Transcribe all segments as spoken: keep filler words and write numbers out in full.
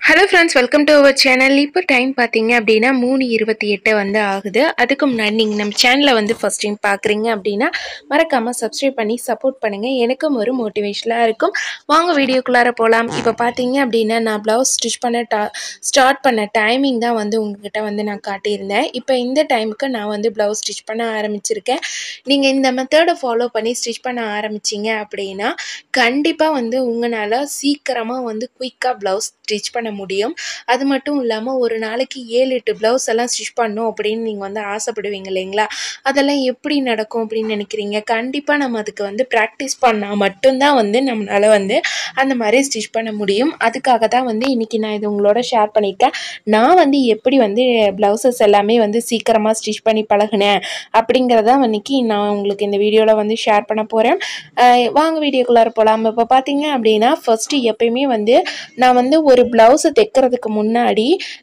Hello friends, welcome to our channel. இப்போ time பார்த்தீங்க அப்படின்னா மூணு இருபத்தி எட்டு வந்து ஆகுது. அதுக்கு முன்னாடி நீங்கள் நம்ம சேனலை வந்து ஃபஸ்ட் டைம் பார்க்குறீங்க அப்படின்னா மறக்காமல் சப்ஸ்கிரைப் பண்ணி சப்போர்ட் பண்ணுங்கள். எனக்கும் ஒரு மோட்டிவேஷனாக இருக்கும். வாங்க வீடியோக்குள்ளார போகலாம். இப்போ பார்த்தீங்க அப்படின்னா நான் ப்ளவுஸ் ஸ்டிச் பண்ண டா ஸ்டார்ட் பண்ண டைமிங் தான் வந்து உங்ககிட்ட வந்து நான் காட்டியிருந்தேன். இப்போ இந்த டைமுக்கு நான் வந்து ப்ளவுஸ் ஸ்டிச் பண்ண ஆரம்பிச்சிருக்கேன். நீங்கள் இந்த மெத்தடை ஃபாலோ பண்ணி ஸ்டிச் பண்ண ஆரம்பிச்சிங்க அப்படின்னா கண்டிப்பாக வந்து உங்களால் சீக்கிரமாக வந்து குயிக்காக ப்ளவுஸ் ஸ்டிச் பண்ண முடியும். அது மட்டும் இல்லாமல் ஒரு நாளைக்கு ஏழு எட்டு ப்ளவுஸ் எல்லாம் ஸ்டிச் பண்ணணும் அப்படின்னு நீங்கள் வந்து ஆசைப்படுவீங்க இல்லைங்களா? அதெல்லாம் எப்படி நடக்கும் அப்படின்னு நினைக்கிறீங்க? கண்டிப்பாக நம்ம அதுக்கு வந்து ப்ராக்டிஸ் பண்ணால் மட்டும்தான் வந்து நம்மளால் வந்து அந்த மாதிரி ஸ்டிச் பண்ண முடியும். அதுக்காக தான் வந்து இன்றைக்கி நான் இது உங்களோட ஷேர் பண்ணியிருக்கேன். நான் வந்து எப்படி வந்து ப்ளவுசஸ் எல்லாமே வந்து சீக்கிரமாக ஸ்டிச் பண்ணி பழகினேன் அப்படிங்கிறதான் இன்றைக்கி நான் உங்களுக்கு இந்த வீடியோவில் வந்து ஷேர் பண்ண போகிறேன். வாங்க வீடியோக்குள்ளார போகலாம். இப்போ பார்த்தீங்க அப்படின்னா ஃபஸ்ட்டு எப்பயுமே வந்து நான் வந்து ஒரு ப்ளவுஸை தைக்கிறதுக்கு முன்னாடி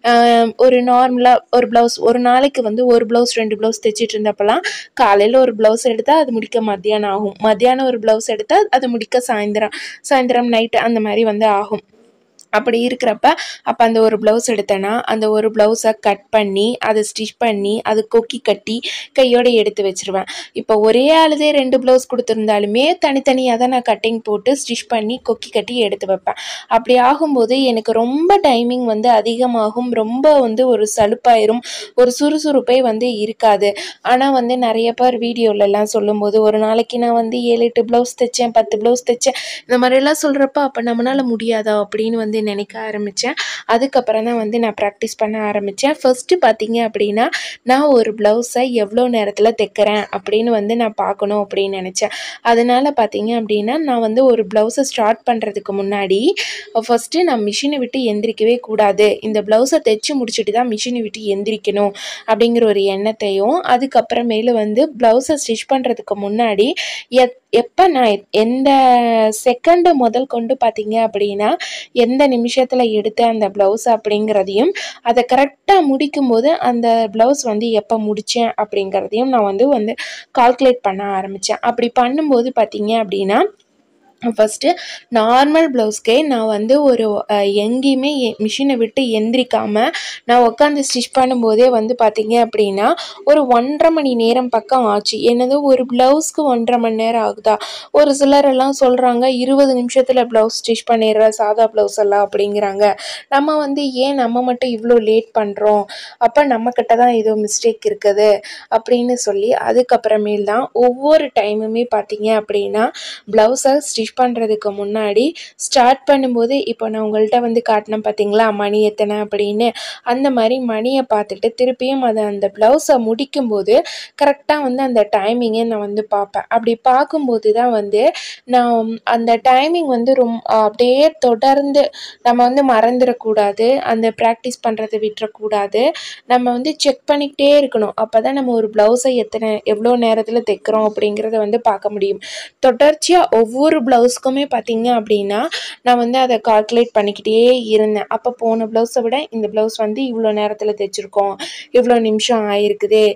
ஒரு நார்மலாக ஒரு ப்ளவுஸ் ஒரு நாளைக்கு வந்து ஒரு ப்ளவுஸ் ரெண்டு ப்ளவுஸ் தைச்சிட்டு இருந்தப்பெல்லாம் காலையில் ஒரு ப்ளவுஸ் எடுத்தால் அது முடிக்க மத்தியானம் ஆகும். மத்தியானம் ஒரு ப்ளவுஸ் எடுத்தால் அது முடிக்க சாயந்தரம் சாயந்தரம் நைட்டு அந்த மாதிரி வந்து ஆகும். அப்படி இருக்கிறப்ப அப்போ அந்த ஒரு ப்ளவுஸ் எடுத்தேன்னா அந்த ஒரு ப்ளவுஸை கட் பண்ணி அதை ஸ்டிச் பண்ணி அது கொக்கி கட்டி கையோடு எடுத்து வச்சுருவேன். இப்போ ஒரே ஆளுதே ரெண்டு ப்ளவுஸ் கொடுத்துருந்தாலுமே தனித்தனியாக தான் நான் கட்டிங் போட்டு ஸ்டிச் பண்ணி கொக்கி கட்டி எடுத்து வைப்பேன். அப்படி ஆகும்போது எனக்கு ரொம்ப டைமிங் வந்து அதிகமாகும். ரொம்ப வந்து ஒரு சலுப்பாயிரும், ஒரு சுறுசுறுப்பே வந்து இருக்காது. ஆனால் வந்து நிறைய பேர் வீடியோலலாம் சொல்லும்போது ஒரு நாளைக்கு நான் வந்து ஏழு எட்டு ப்ளவுஸ் தைச்சேன், பத்து ப்ளவுஸ் தைச்சேன், இந்த மாதிரிலாம் சொல்கிறப்ப அப்போ நம்மளால் முடியாதா அப்படின்னு வந்து நினைக்க ஆரம்பித்தேன். அதுக்கப்புறம் தான் வந்து நான் ப்ராக்டிஸ் பண்ண ஆரம்பித்தேன். ஃபஸ்ட்டு பார்த்தீங்க அப்படின்னா நான் ஒரு ப்ளவுஸை எவ்வளோ நேரத்தில் தைக்கிறேன் அப்படின்னு வந்து நான் பார்க்கணும் அப்படின்னு நினச்சேன். அதனால் பார்த்தீங்க அப்படின்னா நான் வந்து ஒரு ப்ளவுஸை ஸ்டார்ட் பண்ணுறதுக்கு முன்னாடி ஃபஸ்ட்டு நான் மிஷினை விட்டு எந்திரிக்கவே கூடாது, இந்த ப்ளவுஸை தைச்சி முடிச்சுட்டு தான் மிஷினை விட்டு எந்திரிக்கணும் அப்படிங்கிற ஒரு எண்ணத்தையும், அதுக்கப்புறமேலு வந்து ப்ளவுஸை ஸ்டிச் பண்ணுறதுக்கு முன்னாடி எத் எப்போ நான் எந்த செகண்டு முதல் கொண்டு பார்த்தீங்க அப்படின்னா எந்த நிமிஷத்தில் எடுத்த அந்த ப்ளவுஸ் அப்படிங்கிறதையும் அதை கரெக்டாக முடிக்கும்போது அந்த ப்ளவுஸ் வந்து எப்போ முடித்தேன் அப்படிங்கிறதையும் நான் வந்து வந்து கால்குலேட் பண்ண ஆரம்பித்தேன். அப்படி பண்ணும்போது பார்த்தீங்க அப்படின்னா ஃபஸ்ட்டு நார்மல் ப்ளவுஸ்க்கே நான் வந்து ஒரு எங்கேயுமே மிஷினை விட்டு எந்திரிக்காமல் நான் உட்காந்து ஸ்டிச் பண்ணும்போதே வந்து பார்த்தீங்க அப்படின்னா ஒரு ஒன்றரை மணி நேரம் பக்கம் ஆச்சு. என்னது ஒரு ப்ளவுஸ்க்கு ஒன்றரை மணி நேரம் ஆகுதா? ஒரு சிலர் எல்லாம் சொல்கிறாங்க இருபது நிமிஷத்தில் ப்ளவுஸ் ஸ்டிச் பண்ணிடுற சாதா ப்ளவுஸ் எல்லாம் அப்படிங்கிறாங்க. நம்ம வந்து ஏன் நம்ம மட்டும் இவ்வளோ லேட் பண்ணுறோம், அப்போ நம்மக்கிட்ட தான் ஏதோ மிஸ்டேக் இருக்குது அப்படின்னு சொல்லி அதுக்கப்புறமேல் தான் ஒவ்வொரு டைமுமே பார்த்தீங்க அப்படின்னா ப்ளவுஸை ஸ்டிச் பண்ணுறதுக்கு முன்னாடி ஸ்டார்ட் பண்ணும்போது இப்போ நான் உங்கள்கிட்ட வந்து காட்டினேன் பார்த்தீங்களா மணி எத்தனை அப்படின்னு, அந்த மாதிரி மணியை பார்த்துட்டு திருப்பியும் அதை அந்த ப்ளவுஸை முடிக்கும்போது கரெக்டாக வந்து அந்த டைமிங்கை நான் வந்து பார்ப்பேன். அப்படி பார்க்கும்போது தான் வந்து நான் அந்த டைமிங் வந்து ரொம்ப அப்படியே தொடர்ந்து நம்ம வந்து மறந்துடக்கூடாது, அந்த ப்ராக்டிஸ் பண்ணுறதை விட்டுறக்கூடாது, நம்ம வந்து செக் பண்ணிக்கிட்டே இருக்கணும். அப்போ தான் நம்ம ஒரு ப்ளவுஸை எத்தனை எவ்வளோ நேரத்தில் தைக்கிறோம் அப்படிங்கிறத வந்து பார்க்க முடியும். தொடர்ச்சியாக ஒவ்வொரு ப்ளவுஸ்க்குமே பார்த்தீங்க அப்படின்னா நான் வந்து அதை கால்குலேட் பண்ணிக்கிட்டே இருந்தேன். அப்போ போன ப்ளவுஸை விட இந்த ப்ளவுஸ் வந்து இவ்வளோ நேரத்தில் தைச்சிருக்கோம், இவ்வளோ நிமிஷம் ஆயிருக்குது,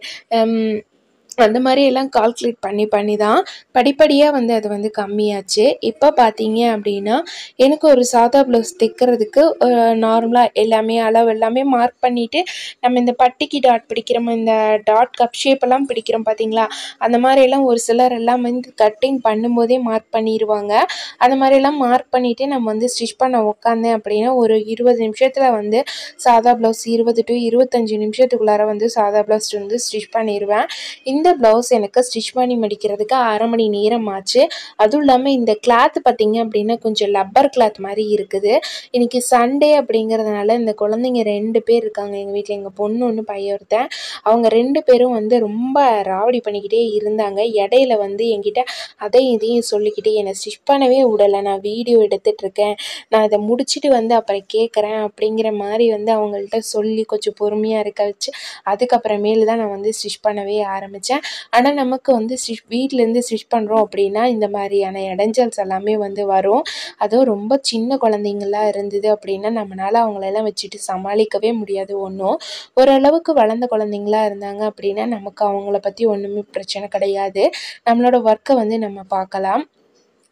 அந்த மாதிரி எல்லாம் கால்குலேட் பண்ணி பண்ணி தான் படிப்படியாக வந்து அது வந்து கம்மியாச்சு. இப்போ பார்த்தீங்க அப்படின்னா எனக்கு ஒரு சாதா ப்ளவுஸ் தைக்கிறதுக்கு நார்மலாக எல்லாமே அளவு எல்லாமே மார்க் பண்ணிவிட்டு நம்ம இந்த பட்டிக்கு டாட் பிடிக்கிறோம், இந்த டாட் கப் ஷேப்பெல்லாம் பிடிக்கிறோம் பார்த்தீங்களா, அந்த மாதிரியெல்லாம் ஒரு சிலர் எல்லாம் வந்து கட்டிங் பண்ணும்போதே மார்க் பண்ணிடுவாங்க. அந்த மாதிரிலாம் மார்க் பண்ணிவிட்டு நம்ம வந்து ஸ்டிச் பண்ண உட்காந்தேன் அப்படின்னா ஒரு இருபது நிமிஷத்தில் வந்து சாதா ப்ளவுஸ் இருபது டு இருபத்தஞ்சி நிமிஷத்துக்குள்ளார வந்து சாதா ப்ளவுஸ் வந்து ஸ்டிச் பண்ணிடுவேன். இந்த ப்ளவுஸ் எனக்கு ஸ்டிச் பண்ணி முடிக்கிறதுக்கு அரை மணி நேரம் ஆச்சு. அதுவும் இல்லாமல் இந்த கிளாத் பார்த்திங்க அப்படின்னா கொஞ்சம் லப்பர் கிளாத் மாதிரி இருக்குது. இன்றைக்கி சண்டே அப்படிங்கிறதுனால இந்த குழந்தைங்க ரெண்டு பேர் இருக்காங்க எங்கள் வீட்டில், எங்கள் பொண்ணு ஒன்று பையன் ஒருத்தன். அவங்க ரெண்டு பேரும் வந்து ரொம்ப ராவடி பண்ணிக்கிட்டே இருந்தாங்க. இடையில வந்து என்கிட்ட அதையும் இதையும் சொல்லிக்கிட்டு என்னை ஸ்டிச் பண்ணவே விடலை, நான் வீடியோ எடுத்துகிட்ருக்கேன், நான் இதை முடிச்சுட்டு வந்து அப்புறம் கேட்குறேன் அப்படிங்கிற மாதிரி வந்து அவங்கள்ட்ட சொல்லி கொஞ்சம் பொறுமையாக இருக்க வச்சு அதுக்கப்புறமேலு தான் நான் வந்து ஸ்டிச் பண்ணவே ஆரம்பித்தேன். ஆனால் நமக்கு வந்து ஸ்டிச் வீட்டிலேருந்து ஸ்டிச் பண்ணுறோம் அப்படின்னா இந்த மாதிரியான இடைஞ்சல்ஸ் எல்லாமே வந்து வரும். அதுவும் ரொம்ப சின்ன குழந்தைங்களாம் இருந்தது அப்படின்னா நம்மளால் அவங்களெல்லாம் வச்சுட்டு சமாளிக்கவே முடியாது. ஒன்றும் ஓரளவுக்கு வளர்ந்த குழந்தைங்களா இருந்தாங்க அப்படின்னா நமக்கு அவங்கள பற்றி ஒன்றுமே பிரச்சனை கிடையாது, நம்மளோட ஒர்க்கை வந்து நம்ம பார்க்கலாம்.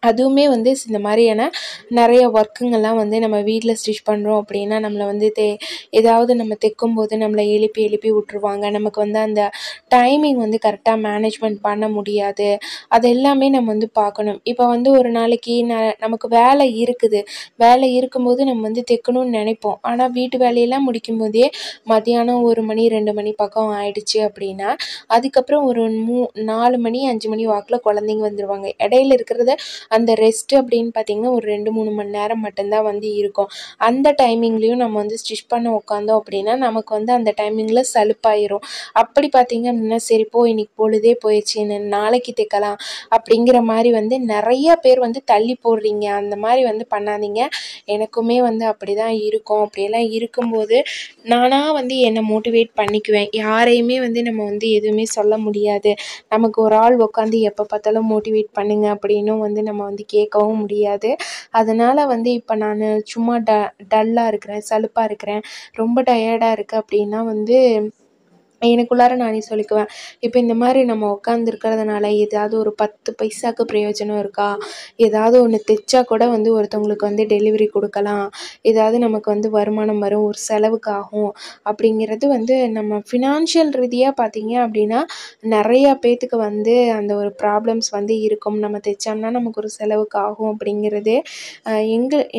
அதுவுமே வந்து இந்த மாதிரியான நிறைய ஒர்க்குங்கள்லாம் வந்து நம்ம வீட்டில் ஸ்டிச் பண்ணுறோம் அப்படின்னா நம்மளை வந்து தே ஏதாவது நம்ம தைக்கும்போது நம்மளை எழுப்பி எழுப்பி விட்ருவாங்க. நமக்கு வந்து அந்த டைமிங் வந்து கரெக்டாக மேனேஜ்மெண்ட் பண்ண முடியாது. அது எல்லாமே நம்ம வந்து பார்க்கணும். இப்போ வந்து ஒரு நாளைக்கு ந நமக்கு வேலை இருக்குது. வேலை இருக்கும்போது நம்ம வந்து தைக்கணும்னு நினைப்போம். ஆனால் வீட்டு வேலையெல்லாம் முடிக்கும்போதே மதியானம் ஒரு மணி ரெண்டு மணி பக்கம் ஆயிடுச்சு அப்படின்னா அதுக்கப்புறம் ஒரு மூ நாலு மணி அஞ்சு மணி வாக்கில் குழந்தைங்க வந்துடுவாங்க. இடையில இருக்கிறத அந்த ரெஸ்ட் அப்படின்னு பார்த்தீங்கன்னா ஒரு ரெண்டு மூணு மணி நேரம் மட்டும்தான் வந்து இருக்கும். அந்த டைமிங்லேயும் நம்ம வந்து ஸ்டிச் பண்ண உட்காந்தோம் அப்படின்னா நமக்கு வந்து அந்த டைமிங்கில் சலுப்பாயிரும். அப்படி பார்த்தீங்க அப்படின்னா சரி போ இன்னைக்கு பொழுதே போயிடுச்சு நாளைக்கு தைக்கலாம் அப்படிங்கிற மாதிரி வந்து நிறைய பேர் வந்து தள்ளி போடுறீங்க. அந்த மாதிரி வந்து பண்ணாதீங்க. எனக்குமே வந்து அப்படி தான் இருக்கும். அப்படியெல்லாம் இருக்கும்போது நானாக வந்து என்னை மோட்டிவேட் பண்ணிக்குவேன். யாரையுமே வந்து நம்ம வந்து எதுவுமே சொல்ல முடியாது. நமக்கு ஒரு ஆள் உட்காந்து எப்போ பார்த்தாலும் மோட்டிவேட் பண்ணுங்க அப்படின்னும் வந்து நம்ம வந்து கேட்கவும் முடியாது. அதனால் வந்து இப்போ நான் சும்மா ட டல்லாக இருக்கிறேன், சலுப்பாக இருக்கிறேன், ரொம்ப டயர்டாக இருக்குது அப்படின்னா வந்து எனக்குள்ளார நானே சொல்லிக்குவேன். இப்போ இந்த மாதிரி நம்ம உட்காந்துருக்கிறதுனால ஏதாவது ஒரு பத்து பைசாவுக்கு பிரயோஜனம் இருக்கா? ஏதாவது ஒன்று தைச்சா கூட வந்து ஒருத்தவங்களுக்கு வந்து டெலிவரி கொடுக்கலாம். ஏதாவது நமக்கு வந்து வருமானம் வரும், ஒரு செலவுக்கு ஆகும் அப்படிங்கிறது வந்து நம்ம ஃபினான்ஷியல் ரீதியாக பார்த்தீங்க அப்படின்னா நிறையா பேத்துக்கு வந்து அந்த ஒரு ப்ராப்ளம்ஸ் வந்து இருக்கும். நம்ம தைச்சோம்னா நமக்கு ஒரு செலவுக்கு ஆகும் அப்படிங்கிறது எங்கள்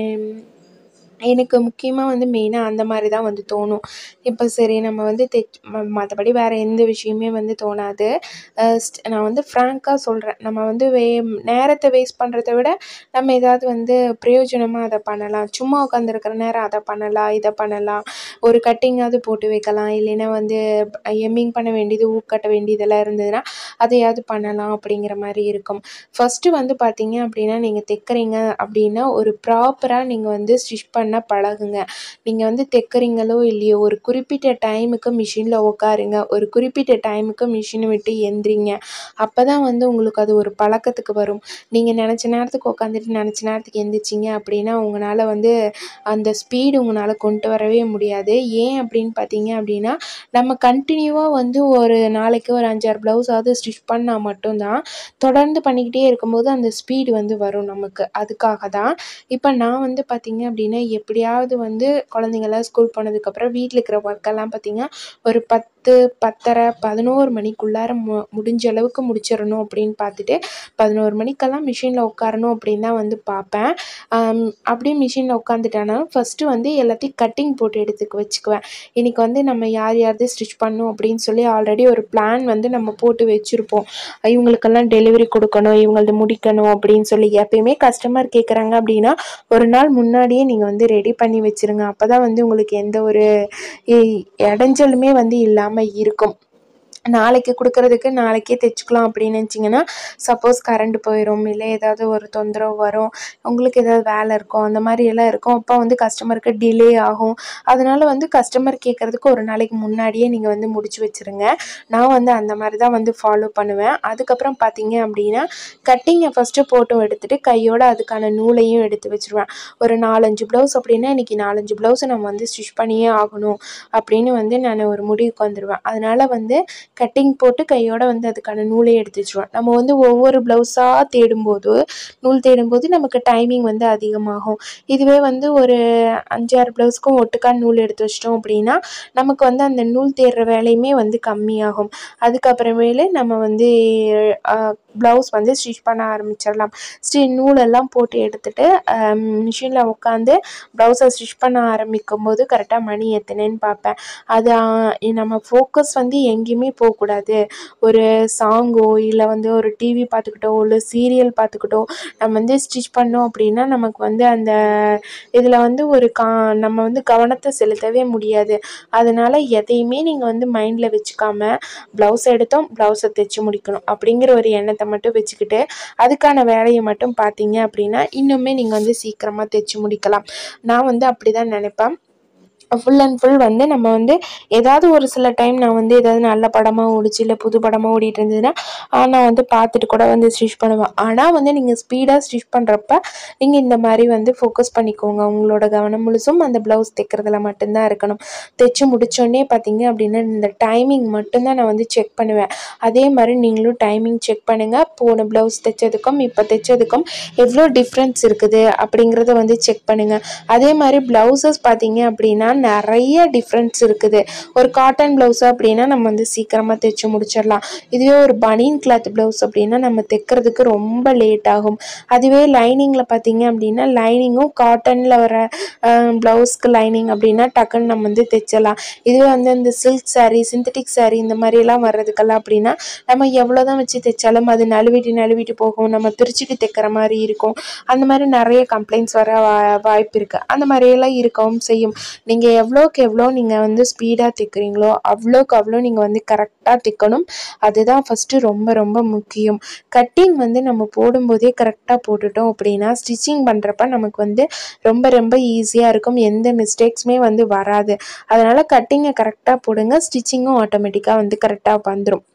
எனக்கு முக்கியமாக வந்து மெயினாக அந்த மாதிரி தான் வந்து தோணும். இப்போ சரி நம்ம வந்து தைச் ம மற்றபடி வேறு எந்த விஷயமே வந்து தோணாது. ஸ்ட் நான் வந்து ஃப்ராங்காக சொல்கிறேன். நம்ம வந்து வே நேரத்தை வேஸ்ட் பண்ணுறத விட நம்ம ஏதாவது வந்து பிரயோஜனமாக அதை பண்ணலாம். சும்மா உட்காந்துருக்கிற நேரம் அதை பண்ணலாம், இதை பண்ணலாம். ஒரு கட்டிங்காவது போட்டு வைக்கலாம். இல்லைன்னா வந்து எம்மிங் பண்ண வேண்டியது, ஊக் கட்ட வேண்டியதெல்லாம் இருந்ததுன்னா அதையாவது பண்ணலாம் அப்படிங்கிற மாதிரி இருக்கும். ஃபஸ்ட்டு வந்து பார்த்தீங்க அப்படின்னா நீங்கள் தைக்கிறீங்க அப்படின்னா ஒரு ப்ராப்பராக நீங்கள் வந்து ஸ்டிச் பண்ண பழகுங்க. நீங்கள் வந்து தைக்கிறீங்களோ இல்லையோ ஒரு குறிப்பிட்ட டைமுக்கு மிஷினில் உட்காருங்க. ஒரு குறிப்பிட்ட டைமுக்கு மிஷினை விட்டு எந்திரிங்க. அப்போ தான் வந்து உங்களுக்கு அது ஒரு பழக்கத்துக்கு வரும். நீங்கள் நினச்ச நேரத்துக்கு உட்காந்துட்டு நினச்ச நேரத்துக்கு எந்திரிச்சிங்க அப்படின்னா உங்களால் வந்து அந்த ஸ்பீடு உங்களால் கொண்டு வரவே முடியாது. ஏன் அப்படின்னு பார்த்தீங்க அப்படின்னா நம்ம கண்டினியூவாக வந்து ஒரு நாளைக்கு ஒரு அஞ்சாறு ப்ளவுஸாவது ஸ்டிச் பண்ணால் மட்டும்தான் தொடர்ந்து பண்ணிக்கிட்டே இருக்கும்போது அந்த ஸ்பீடு வந்து வரும் நமக்கு. அதுக்காக தான் இப்போ நான் வந்து பார்த்தீங்க அப்படின்னா எப்படியாவது வந்து குழந்தைங்கள்லாம் ஸ்கூல் போனதுக்கப்புறம் வீட்டில் இருக்கிற ஒர்க்கெல்லாம் பார்த்தீங்கன்னா ஒரு பத்து பத்தரை பதினோரு மணிக்குள்ளார மு முடிஞ்ச அளவுக்கு முடிச்சிடணும் அப்படின்னு பார்த்துட்டு பதினோரு மணிக்கெல்லாம் மிஷினில் உட்காரணும் அப்படின்னு தான் வந்து பார்ப்பேன். அப்படியே மிஷினில் உட்காந்துட்டானாலும் ஃபஸ்ட்டு வந்து எல்லாத்தையும் கட்டிங் போட்டு எடுத்துக்க வச்சுக்குவேன். இன்றைக்கி வந்து நம்ம யார் யாரது ஸ்டிச் பண்ணணும் அப்படின்னு சொல்லி ஆல்ரெடி ஒரு பிளான் வந்து நம்ம போட்டு வச்சுருப்போம். இவங்களுக்கெல்லாம் டெலிவரி கொடுக்கணும், இவங்களது முடிக்கணும் அப்படின்னு சொல்லி எப்பயுமே கஸ்டமர் கேட்குறாங்க அப்படின்னா ஒரு நாள் முன்னாடியே நீங்கள் வந்து ரெடி பண்ணி வச்சுருங்க. அப்போ தான் வந்து உங்களுக்கு எந்த ஒரு இடைஞ்சலுமே வந்து இல்லாமல் இருக்கும். நாளைக்கு கொடுக்குறதுக்கு நாளைக்கே தைச்சிக்கலாம் அப்படின்னு நினச்சிங்கன்னா சப்போஸ் கரண்ட் போயிடும், இல்லை ஏதாவது ஒரு தொந்தரவு வரும், உங்களுக்கு ஏதாவது வேலை இருக்கும், அந்த மாதிரி எல்லாம் இருக்கும். அப்போ வந்து கஸ்டமருக்கு டிலே ஆகும். அதனால் வந்து கஸ்டமர் கேட்குறதுக்கு ஒரு நாளைக்கு முன்னாடியே நீங்கள் வந்து முடிச்சு வச்சுருங்க. நான் வந்து அந்த மாதிரி தான் வந்து ஃபாலோ பண்ணுவேன். அதுக்கப்புறம் பார்த்தீங்க அப்படின்னா கட்டிங்கை ஃபஸ்ட்டு ஃபோட்டோ எடுத்துகிட்டு கையோடு அதுக்கான நூலையும் எடுத்து வச்சுருவேன். ஒரு நாலஞ்சு ப்ளவுஸ் அப்படின்னா இன்றைக்கி நாலஞ்சு ப்ளவுஸை நம்ம வந்து ஸ்டிச் பண்ணியே ஆகணும் அப்படின்னு வந்து நான் ஒரு முடிவுக்கு வந்துடுவேன். அதனால் வந்து கட்டிங் போட்டு கையோடு வந்து அதுக்கான நூலையும் எடுத்து வச்சுருவேன். நம்ம வந்து ஒவ்வொரு ப்ளவுஸாக தேடும்போது நூல் தேடும்போது நமக்கு டைமிங் வந்து அதிகமாகும். இதுவே வந்து ஒரு அஞ்சாறு ப்ளவுஸ்க்கும் ஒட்டுக்கா நூல் எடுத்து வச்சிட்டோம் அப்படின்னா நமக்கு வந்து அந்த நூல் தேடுற வேலையுமே வந்து கம்மியாகும். அதுக்கப்புறமேலு நம்ம வந்து ப்ளவுஸ் வந்து ஸ்டிச் பண்ண ஆரம்பிச்சிடலாம். ஸ்டி நூலெல்லாம் போட்டு எடுத்துகிட்டு மிஷினில் உட்காந்து ப்ளவுஸை ஸ்டிச் பண்ண ஆரம்பிக்கும் போது கரெக்டாக மணி எத்தனைன்னு பார்ப்பேன். அது நம்ம ஃபோக்கஸ் வந்து எங்கேயுமே போகக்கூடாது. ஒரு சாங்கோ இல்லை வந்து ஒரு டிவி பார்த்துக்கிட்டோ இல்லை சீரியல் பார்த்துக்கிட்டோ நம்ம வந்து ஸ்டிச் பண்ணோம் அப்படின்னா நமக்கு வந்து அந்த இதில் வந்து ஒரு கா நம்ம வந்து கவனத்தை செலுத்தவே முடியாது. அதனால் எதையுமே நீங்கள் வந்து மைண்டில் வச்சுக்காம ப்ளவுஸ் எடுத்தோம் ப்ளவுஸை தைச்சி முடிக்கணும் அப்படிங்கிற ஒரு எண்ணத்தை மட்டும் வச்சுக்கிட்டு அதுக்கான வேலையை மட்டும் பார்த்தீங்க அப்படின்னா இன்னுமே நீங்கள் வந்து சீக்கிரமாக தைச்சி முடிக்கலாம். நான் வந்து அப்படி தான் நினைப்பேன். ஃபுல் அண்ட் ஃபுல் வந்து நம்ம வந்து ஏதாவது ஒரு சில டைம் நான் வந்து ஏதாவது நல்ல படமாக ஓடிச்சு இல்லை புது படமாக ஓடிட்டு இருந்ததுன்னா நான் வந்து பார்த்துட்டு கூட வந்து ஸ்டிச் பண்ணுவேன். ஆனால் வந்து நீங்கள் ஸ்பீடாக ஸ்டிச் பண்ணுறப்ப நீங்கள் இந்த மாதிரி வந்து ஃபோக்கஸ் பண்ணிக்கோங்க. உங்களோட கவனம் முழுசும் அந்த ப்ளவுஸ் தைக்கிறதுல மட்டும்தான் இருக்கணும். தைச்சு முடித்தோடனே பார்த்தீங்க அப்படின்னா இந்த டைமிங் மட்டும்தான் நான் வந்து செக் பண்ணுவேன். அதே மாதிரி நீங்களும் டைமிங் செக் பண்ணுங்கள். போன ப்ளவுஸ் தைச்சதுக்கும் இப்போ தைச்சதுக்கும் எவ்வளோ டிஃப்ரென்ஸ் இருக்குது அப்படிங்கிறத வந்து செக் பண்ணுங்கள். அதே மாதிரி ப்ளவுசஸ் பார்த்தீங்க அப்படின்னா நிறைய டிஃப்ரென்ஸ் இருக்குது. ஒரு காட்டன் ப்ளவுஸ் அப்படின்னா நம்ம வந்து சீக்கிரமாக தைச்சு முடிச்சிடலாம். இதுவே ஒரு பனியன் கிளாத் ப்ளவுஸ் அப்படின்னா நம்ம தைக்கிறதுக்கு ரொம்ப லேட் ஆகும். அதுவே லைனிங்கில் பார்த்தீங்க அப்படின்னா லைனிங்கும் காட்டனில் வர ப்ளவுஸ்க்கு லைனிங் அப்படின்னா டக்குன்னு நம்ம வந்து தைச்சிடலாம். இதுவே வந்து இந்த சில்க் சாரீ, சிந்தட்டிக் சாரீ இந்த மாதிரிலாம் வர்றதுக்கெல்லாம் அப்படின்னா நம்ம எவ்வளோ தான் வச்சு தைச்சாலும் அது நழுவிட்டு நழுவிட்டு போகும். நம்ம பிரிச்சுட்டு தைக்கிற மாதிரி இருக்கும். அந்த மாதிரி நிறைய கம்ப்ளைண்ட்ஸ் வர வா வாய்ப்பு இருக்குது. அந்த மாதிரியெல்லாம் இருக்கவும் செய்யும். நீங்கள் எவ்வளோக்கு எவ்வளோ நீங்கள் வந்து ஸ்பீடாக தைக்கிறீங்களோ அவ்வளோக்கு அவ்வளோ நீங்கள் வந்து கரெக்டாக தைக்கணும். அதுதான் ஃபஸ்ட்டு ரொம்ப ரொம்ப முக்கியம். கட்டிங் வந்து நம்ம போடும்போதே கரெக்டாக போட்டுட்டோம் அப்படின்னா ஸ்டிச்சிங் பண்ணுறப்ப நமக்கு வந்து ரொம்ப ரொம்ப ஈஸியாக இருக்கும். எந்த மிஸ்டேக்ஸுமே வந்து வராது. அதனால் கட்டிங்கை கரெக்டாக போடுங்க. ஸ்டிச்சிங்கும் ஆட்டோமேட்டிக்காக வந்து கரெக்டாக வந்துடும்.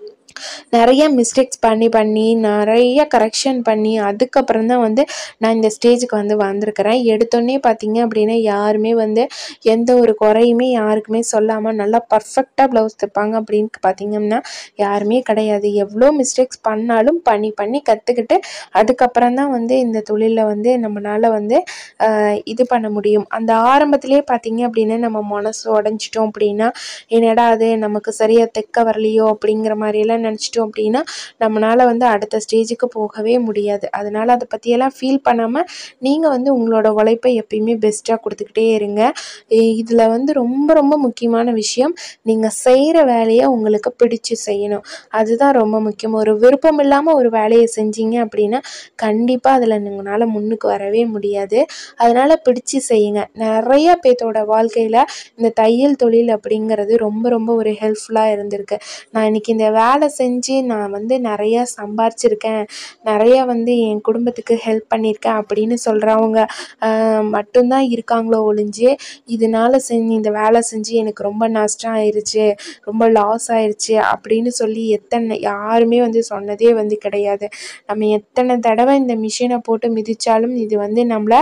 நிறைய மிஸ்டேக்ஸ் பண்ணி பண்ணி நிறைய கரெக்ஷன் பண்ணி அதுக்கப்புறம் தான் வந்து நான் இந்த ஸ்டேஜுக்கு வந்து வந்திருக்கிறேன். எடுத்தோடனே பார்த்தீங்க அப்படின்னா யாருமே வந்து எந்த ஒரு குறையுமே யாருக்குமே சொல்லாமல் நல்லா பர்ஃபெக்டாக ப்ளவுஸ் தைப்பாங்க அப்படின்னு பார்த்தீங்கன்னா யாருமே கிடையாது. எவ்வளோ மிஸ்டேக்ஸ் பண்ணாலும் பண்ணி பண்ணி கற்றுக்கிட்டு அதுக்கப்புறம் தான் வந்து இந்த தொழிலில் வந்து நம்மளால் வந்து இது பண்ண முடியும். அந்த ஆரம்பத்திலே பார்த்தீங்க அப்படின்னா நம்ம மனசு உடஞ்சிட்டோம் அப்படின்னா என்னடா அது நமக்கு சரியாக தைக்க வரலையோ அப்படிங்கிற மாதிரியெல்லாம் நினச்சிட்டோம் அப்படின்னா நம்மளால் வந்து அடுத்த ஸ்டேஜுக்கு போகவே முடியாது. அதனால் அதை பற்றியெல்லாம் ஃபீல் பண்ணாமல் நீங்கள் வந்து உங்களோட உழைப்பை எப்பயுமே பெஸ்ட்டாக கொடுத்துக்கிட்டே இருங்க. இதில் வந்து ரொம்ப ரொம்ப முக்கியமான விஷயம் நீங்கள் செய்கிற வேலையை உங்களுக்கு பிடிச்சு செய்யணும். அதுதான் ரொம்ப முக்கியம். ஒரு விருப்பம் இல்லாமல் ஒரு வேலையை செஞ்சீங்க அப்படின்னா கண்டிப்பாக அதில் உங்களால் முன்னுக்கு வரவே முடியாது. அதனால் பிடிச்சு செய்யுங்க. நிறைய பேர்த்தோட வாழ்க்கையில் இந்த தையல் தொழில் அப்படிங்கிறது ரொம்ப ரொம்ப ஒரு ஹெல்ப்ஃபுல்லாக இருந்திருக்கு. நான் இன்றைக்கி இந்த வேலை செஞ்சு நான் வந்து நிறையா சம்பாரிச்சிருக்கேன், நிறையா வந்து என் குடும்பத்துக்கு ஹெல்ப் பண்ணியிருக்கேன் அப்படின்னு சொல்கிறவங்க மட்டும்தான் இருக்காங்களோ ஒழிஞ்சு இதனால் செஞ்சு இந்த வேலை செஞ்சு எனக்கு ரொம்ப நஷ்டம் ஆயிடுச்சு, ரொம்ப லாஸ் ஆயிடுச்சு அப்படின்னு சொல்லி எத்தனை யாருமே வந்து சொன்னதே வந்து கிடையாது. நம்ம எத்தனை தடவை இந்த மிஷினை போட்டு மிதித்தாலும் இது வந்து நம்மளை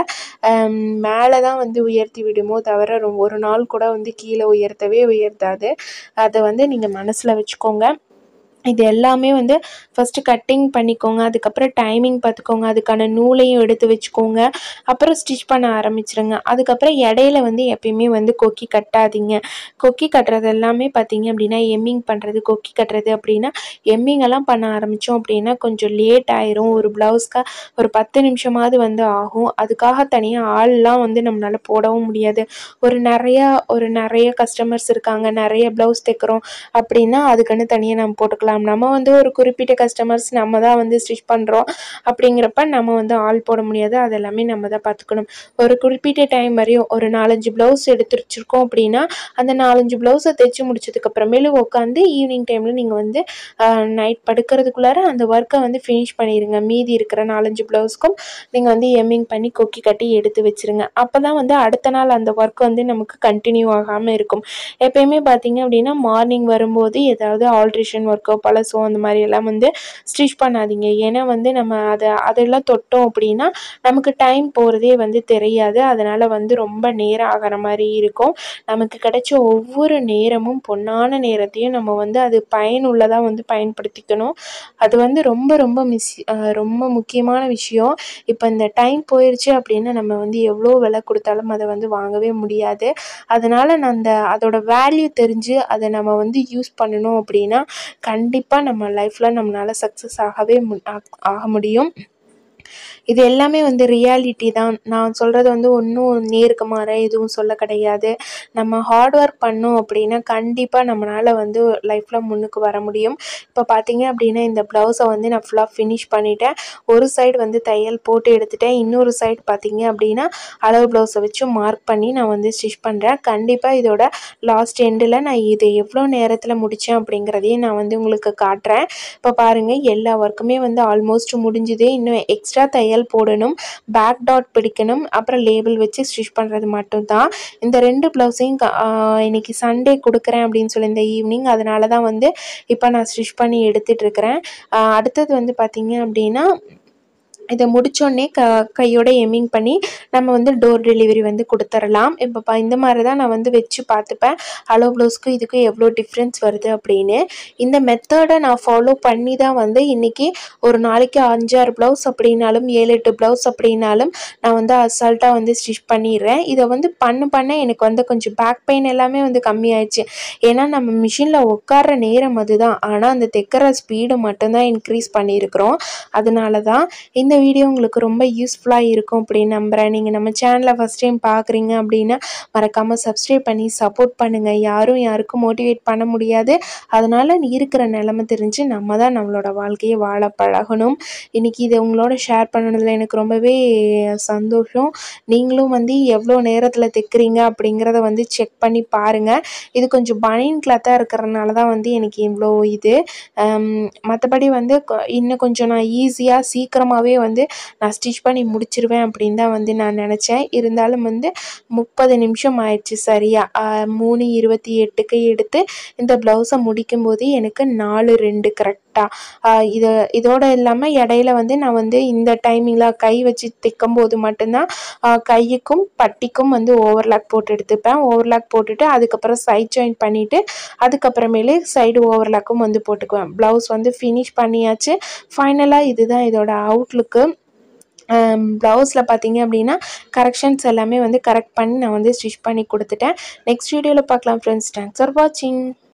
மேலே தான் வந்து உயர்த்தி விடுமோ தவிர ஒரு நாள் கூட வந்து கீழே உயர்த்தவே உயர்த்தாது. அதை வந்து நீங்கள் மனசில் வச்சுக்கோங்க. இது எல்லாமே வந்து ஃபஸ்ட்டு கட்டிங் பண்ணிக்கோங்க. அதுக்கப்புறம் டைமிங் பார்த்துக்கோங்க. அதுக்கான நூலையும் எடுத்து வச்சுக்கோங்க. அப்புறம் ஸ்டிச் பண்ண ஆரம்பிச்சிருங்க. அதுக்கப்புறம் இடையில வந்து எப்பயுமே வந்து கொக்கி கட்டாதீங்க. கொக்கி கட்டுறது எல்லாமே பார்த்தீங்க அப்படின்னா எம்மிங் பண்ணுறது, கொக்கி கட்டுறது அப்படின்னா எம்மிங்கெல்லாம் பண்ண ஆரம்பித்தோம் அப்படின்னா கொஞ்சம் லேட் ஆயிரும். ஒரு ப்ளவுஸ்க்காக ஒரு பத்து நிமிஷமாவது வந்து ஆகும். அதுக்காக தனியாக ஆள்லாம் வந்து நம்மளால் போடவும் முடியாது. ஒரு நிறையா ஒரு நிறைய கஸ்டமர்ஸ் இருக்காங்க, நிறைய ப்ளவுஸ் தைக்கிறோம் அப்படின்னா அதுக்குன்னு தனியாக நம்ம போட்டுக்கலாம். நம்ம வந்து ஒரு குறிப்பிட்ட கஸ்டமர்ஸ் நம்ம தான் வந்து ஸ்டிச் பண்ணுறோம் அப்படிங்கிறப்ப நம்ம வந்து ஆள் போட முடியாது. அது எல்லாமே நம்ம தான் பார்த்துக்கணும். ஒரு குறிப்பிட்ட டைம் வரையும் ஒரு நாலஞ்சு ப்ளவுஸ் எடுத்து வச்சுருக்கோம் அப்படின்னா அந்த நாலஞ்சு ப்ளவுஸை தைச்சி முடிச்சதுக்கப்புறமேலு உட்காந்து ஈவினிங் டைமில் நீங்கள் வந்து நைட் படுக்கிறதுக்குள்ளார அந்த ஒர்க்கை வந்து ஃபினிஷ் பண்ணிடுங்க. மீதி இருக்கிற நாலஞ்சு ப்ளவுஸ்க்கும் நீங்கள் வந்து எம்மிங் பண்ணி கொக்கி கட்டி எடுத்து வச்சுருங்க. அப்போ தான் வந்து அடுத்த நாள் அந்த ஒர்க் வந்து நமக்கு கண்டினியூ ஆகாமல் இருக்கும். எப்பயுமே பார்த்தீங்க அப்படின்னா மார்னிங் வரும்போது ஏதாவது ஆல்ட்ரேஷன் ஒர்க்கோ பழசோ அந்த மாதிரி எல்லாம் வந்து ஸ்டிச் பண்ணாதீங்க. ஏன்னா வந்து நம்ம அதை அதெல்லாம் தொட்டோம் அப்படின்னா நமக்கு டைம் போகிறதே வந்து தெரியாது. அதனால் வந்து ரொம்ப நேரம் ஆகிற மாதிரி இருக்கும். நமக்கு கிடைச்ச ஒவ்வொரு நேரமும் பொன்னான நேரத்தையும் நம்ம வந்து அது பயனுள்ளதாக வந்து பயன்படுத்திக்கணும். அது வந்து ரொம்ப ரொம்ப மிஸ் ரொம்ப முக்கியமான விஷயம். இப்போ இந்த டைம் போயிடுச்சு அப்படின்னா நம்ம வந்து எவ்வளோ விலை கொடுத்தாலும் அதை வந்து வாங்கவே முடியாது. அதனால் நான் அந்த அதோட வேல்யூ தெரிஞ்சு அதை நம்ம வந்து யூஸ் பண்ணணும் அப்படின்னா கண்டிப்பாக நம்ம லைஃப்பில் நம்மளால் சக்ஸஸ் ஆகவே மு ஆக முடியும். இது எல்லாமே வந்து ரியாலிட்டி தான். நான் சொல்கிறது வந்து ஒன்றும் நேருக்கு மாற எதுவும் சொல்ல கிடையாது. நம்ம ஹார்ட் ஒர்க் பண்ணோம் அப்படின்னா கண்டிப்பாக நம்மளால் வந்து லைஃப்பில் முன்னுக்கு வர முடியும். இப்போ பார்த்தீங்க அப்படின்னா இந்த ப்ளவுஸை வந்து நான் ஃபுல்லாக ஃபினிஷ் பண்ணிட்டேன். ஒரு சைடு வந்து தையல் போட்டு எடுத்துட்டேன். இன்னொரு சைடு பார்த்தீங்க அப்படின்னா அளவு ப்ளவுஸை வச்சு மார்க் பண்ணி நான் வந்து ஸ்டிச் பண்ணுறேன். கண்டிப்பாக இதோட லாஸ்ட் எண்டில் நான் இதை எவ்வளோ நேரத்தில் முடித்தேன் அப்படிங்கிறதையும் நான் வந்து உங்களுக்கு காட்டுறேன். இப்போ பாருங்கள் எல்லா ஒர்க்குமே வந்து ஆல்மோஸ்ட் முடிஞ்சுது. இன்னும் எக்ஸ்ட்ரா தையல் தையல் போடணும், பேக் டாட் பிடிக்கணும், அப்புறம் லேபிள் வச்சு ஸ்டிச் பண்ணுறது மட்டும்தான். இந்த ரெண்டு ப்ளவுஸையும் க இன்னைக்கு சண்டே கொடுக்குறேன் அப்படின்னு சொல்லி இந்த ஈவினிங், அதனால தான் வந்து இப்போ நான் ஸ்டிச் பண்ணி எடுத்துகிட்ருக்கிறேன். அடுத்தது வந்து பார்த்திங்க அப்படின்னா இதை முடித்தோடனே க கையோட எம்மிங் பண்ணி நம்ம வந்து டோர் டெலிவரி வந்து கொடுத்துடலாம். இப்போ ப இந்த மாதிரி தான் நான் வந்து வச்சு பார்த்துப்பேன், ஹலோ ப்ளவுஸ்க்கும் இதுக்கும் எவ்வளோ டிஃப்ரென்ஸ் வருது அப்படின்னு. இந்த மெத்தடை நான் ஃபாலோ பண்ணி தான் வந்து இன்றைக்கி ஒரு நாளைக்கு அஞ்சாறு ப்ளவுஸ் அப்படின்னாலும் ஏழு எட்டு ப்ளவுஸ் அப்படின்னாலும் நான் வந்து அசால்ட்டாக வந்து ஸ்டிச் பண்ணிடுறேன். இதை வந்து பண்ண பண்ண எனக்கு வந்து கொஞ்சம் பேக் பெயின் எல்லாமே வந்து கம்மியாயிடுச்சு. ஏன்னா நம்ம மிஷினில் உட்கார்ற நேரம் அதுதான், ஆனால் அந்த தைக்கிற ஸ்பீடு மட்டும்தான் இன்க்ரீஸ் பண்ணியிருக்கிறோம். அதனால தான் இந்த வீடியோ உங்களுக்கு ரொம்ப யூஸ்ஃபுல்லாக இருக்கும் அப்படின்னு நம்புகிறேன். நீங்கள் நம்ம சேனலை ஃபஸ்ட் டைம் பார்க்குறீங்க அப்படின்னா மறக்காமல் சப்ஸ்கிரைப் பண்ணி சப்போர்ட் பண்ணுங்கள். யாரும் யாருக்கும் மோட்டிவேட் பண்ண முடியாது, அதனால் இருக்கிற நிலைமை தெரிஞ்சு நம்ம தான் நம்மளோட வாழ்க்கையை வாழ பழகணும். இன்றைக்கி இதை உங்களோட ஷேர் பண்ணதில் எனக்கு ரொம்பவே சந்தோஷம். நீங்களும் வந்து எவ்வளோ நேரத்தில் தைக்கிறீங்க அப்படிங்கிறத வந்து செக் பண்ணி பாருங்கள். இது கொஞ்சம் பனியன் கிளாத்தாக இருக்கிறதுனால தான் வந்து எனக்கு இவ்வளோ இது. மற்றபடி வந்து இன்னும் கொஞ்சம் நான் ஈஸியாக சீக்கிரமாகவே வந்து நான் ஸ்டிச் பண்ணி முடிச்சிருவேன் அப்படின்னு தான் வந்து நான் நினச்சேன். இருந்தாலும் வந்து முப்பது நிமிஷம் ஆயிடுச்சு சரியா. மூணு இருபத்தி எட்டுக்கு எடுத்து இந்த ப்ளவுஸை முடிக்கும்போது எனக்கு நாலு ரெண்டு கரெக்டாக. இதை இதோட இல்லாமல் இடையில வந்து நான் வந்து இந்த டைமிங்கில் கை வச்சு தைக்கும் போது மட்டும்தான் கையுக்கும் பட்டிக்கும் வந்து ஓவர்லாக் போட்டு எடுத்துப்பேன். ஓவர்லாக் போட்டுட்டு அதுக்கப்புறம் சைட் ஜாயின் பண்ணிவிட்டு அதுக்கப்புறமேலே சைடு ஓவர்லாக்கும் வந்து போட்டுக்குவேன். ப்ளவுஸ் வந்து ஃபினிஷ் பண்ணியாச்சு. ஃபைனலாக இதுதான் இதோட அவுட்லுக்கு. ப்ளவுஸில் பார்த்தீங்க அப்படின்னா கரெக்ஷன்ஸ் எல்லாமே வந்து கரெக்ட் பண்ணி நான் வந்து ஸ்டிச் பண்ணி கொடுத்துட்டேன். நெக்ஸ்ட் வீடியோவில் பார்க்கலாம் ஃப்ரெண்ட்ஸ். தேங்க்ஸ் ஃபார் வாட்சிங்.